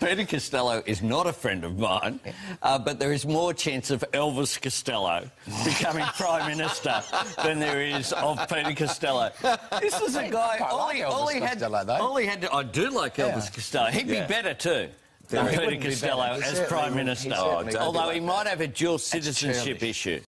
Peter Costello is not a friend of mine, but there is more chance of Elvis Costello becoming Prime Minister than there is of Peter Costello. This is a guy... All he had to... I do like Elvis Costello. He'd be better too than Peter Costello as Prime Minister, although he might have a dual citizenship issue.